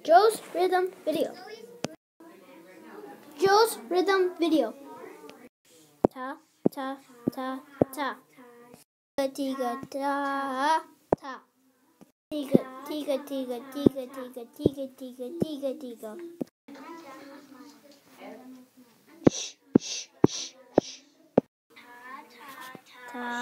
Joe's Rhythm Video. Joe's Rhythm Video. Ta ta ta ta. Tiga ta ta. Tiga tiga tiga tiga tiga tiga tiga tiga tiga. Shh shh shh shh. Ta